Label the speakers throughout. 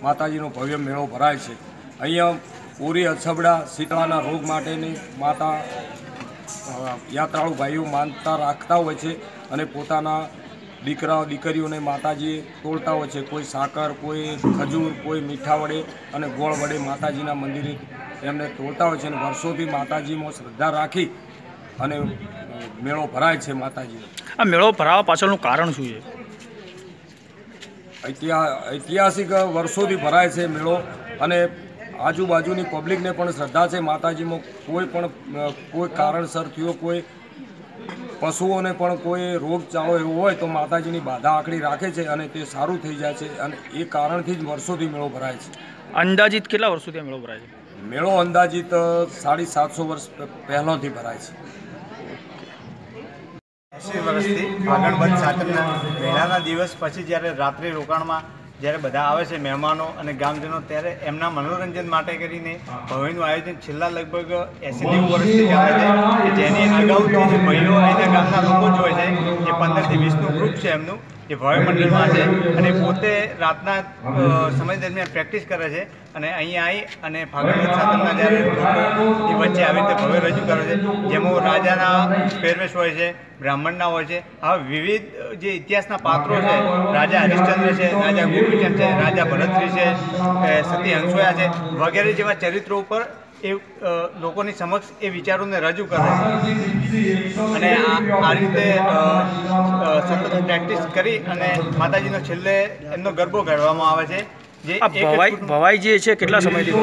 Speaker 1: માતાજીનો ભવ્ય મેળો ભરાય છે। અહીંયા પૂરી અછબડા શીતળાના રોગ માટેની માતા યાત્રાળુ ભાઈઓ માનતા રાખતા હોય છે અને પોતાના દીકરા દીકરીઓને માતાજીએ તોડતા હોય છે। કોઈ સાકર, કોઈ ખજૂર, કોઈ મીઠા વડે અને ગોળ વડે માતાજીના મંદિરે એમને તોડતા હોય છે અને વર્ષોથી માતાજીમાં શ્રદ્ધા રાખી અને મેળો ભરાય છે। માતાજીનો
Speaker 2: આ મેળો ભરાવા પાછળનું કારણ શું છે?
Speaker 1: ઐતિહાસિક વર્ષોથી ભરાય છે મેળો અને આજુબાજુની પબ્લિકને પણ શ્રદ્ધા છે માતાજીમાં। કોઈ કારણસર થયો કોઈ પશુઓને પણ કોઈ રોગચાળો એવો હોય તો માતાજીની બાધા આકડી રાખે છે અને તે સારું થઈ જાય છે અને એ કારણથી જ વર્ષોથી મેળો ભરાય છે।
Speaker 2: અંદાજિત કેટલા વર્ષોથી આ મેળો ભરાય છે?
Speaker 1: મેળો અંદાજિત 750 વર્ષ પહેલાંથી ભરાય છે।
Speaker 3: 80 વર્ષથી ફાગણ વદ સાતમના પહેલાંના દિવસ પછી જ્યારે રાત્રિ રોકાણમાં જ્યારે બધા આવે છે મહેમાનો અને ગામજનો, ત્યારે એમના મનોરંજન માટે કરીને ભવ્યનું આયોજન છેલ્લા લગભગ 80-90 વર્ષથી ચાલે છે કે જેની અગાઉથી જે ભાઈઓ અહીંના ગામના લોકો જ હોય છે, જે 15 થી 20નું ગ્રુપ છે એમનું, જે ભવ્ય મંડળમાં છે અને પોતે રાતના સમય દરમિયાન પ્રેક્ટિસ કરે છે અને અહીંયા આવી અને ફાગણ વદ સાતમના જ્યારે લોકોની વચ્ચે આવી રીતે ભવ્ય રજૂ કરે છે, જેમાં રાજાના પહેરવેશ હોય છે, બ્રાહ્મણના હોય છે, આવા વિવિધ જે ઇતિહાસના પાત્રો છે, રાજા હરિશ્ચંદ્ર છે, રાજા ગોપીચંદ છે, રાજા ભરતશ્રી છે, સતી હંસોયા છે વગેરે જેવા ચરિત્રો ઉપર એ લોકોની સમક્ષ એ વિચારોને રજૂ કરે છે અને આ રીતે સતત પ્રેક્ટિસ કરી અને માતાજીનો છેલ્લે એમનો ગરબો કાઢવામાં આવે છે। જે
Speaker 2: ભવાઈ જે છે કેટલા સમયથી?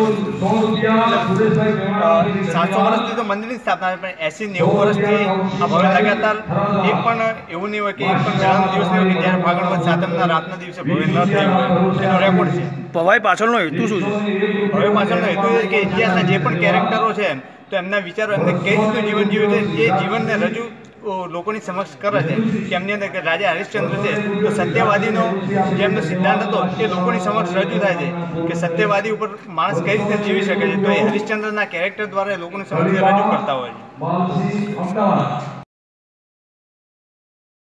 Speaker 3: 700 વર્ષથી તો મંદિરની સ્થાપના છે, પણ 80-90 વર્ષથી આ ભવ્ય લગાતાર એક પણ એવું નહીં હોય કે એક પણ મેળાનો દિવસ નહીં હોય કે જ્યારે ફાગણ વદ સાતમના રાતના દિવસે ભવ્ય ન થયું હોય, એનો રેકોર્ડ છે।
Speaker 2: ભવાઈ પાછળનો હેતુ શું છે?
Speaker 3: ભવ્ય પાછળનો હેતુ છે કે ઇતિહાસના જે પણ કેરેક્ટરો છે તો એમના વિચારો, એમને કઈ રીતનું જીવન જીવ્યું છે એ જીવનને રજૂ લોકોની સમક્ષ કરે છે કે એમની અંદર કે રાજા હરિશ્ચંદ્ર છે તો સત્યવાદીનો જે એમનો સિદ્ધાંત હતો એ લોકોની સમક્ષ રજૂ થાય છે કે સત્યવાદી ઉપર માણસ કઈ રીતે જીવી શકે છે, તો એ હરિશ્ચંદ્રના કેરેક્ટર દ્વારા લોકોની સમક્ષ રજૂ કરતા હોય છે।